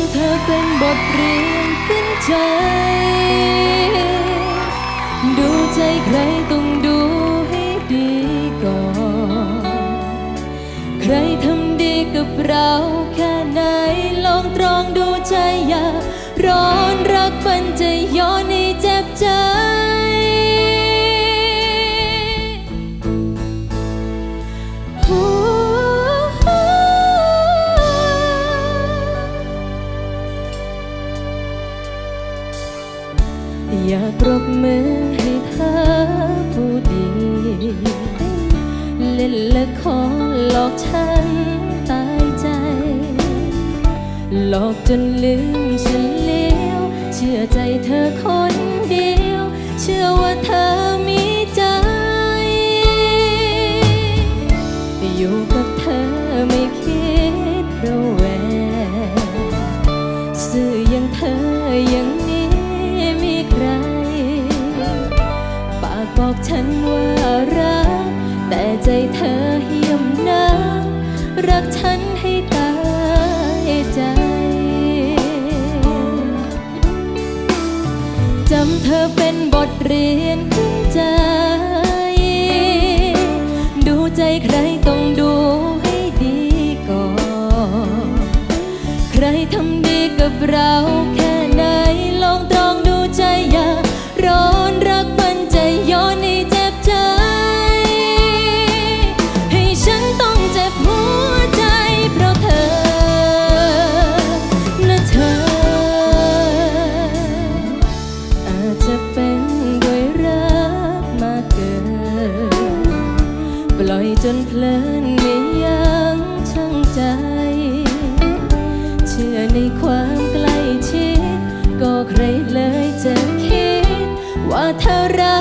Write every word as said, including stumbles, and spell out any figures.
ำเธอเป็นบทเรียนขึ้นใจดูใจใครต้องดูให้ดีก่อนใครทำดีกับเราแค่ไหนลองตรองดูใจอย่าร้อนรักมันจะย้อนให้เจ็บใจอยากปรบมือให้เธอผู้ดีเล่นละครหลอกฉันตายใจหลอกจนลืมฉันเลี้ยวเชื่อใจเธอคนเดียวเชื่อว่าเธอมีใจอยู่กับเธอไม่คิดระแวงซื่ออย่างเธออย่างนี้มีใครปากบอกฉันว่ารักแต่ใจเธอเหี่ยมน้ำรักฉันให้ตายใจจำเธอเป็นบทเรียนขึ้นใจดูใจใครต้องดูให้ดีก่อนใครทำดีกับเราแค่ไหนลองตรองดูใจอย่าร้อนรักมันจะย้อนให้เจ็บใจให้ฉันต้องเจ็บหัวใจเพราะเธอนะเธออาจจะเป็นด้วยรักมากเกินปล่อยจนเพลินไม่ยั้งชั่งใจเชื่อในความใกล้ชิดก็ใครเลยจะคิดว่าเธอรั